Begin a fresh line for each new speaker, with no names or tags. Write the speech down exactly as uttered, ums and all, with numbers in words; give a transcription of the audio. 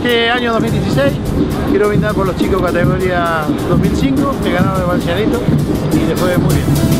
Este año dos mil dieciséis quiero brindar por los chicos categoría dos mil cinco que ganaron el Valencianito y les fue muy bien.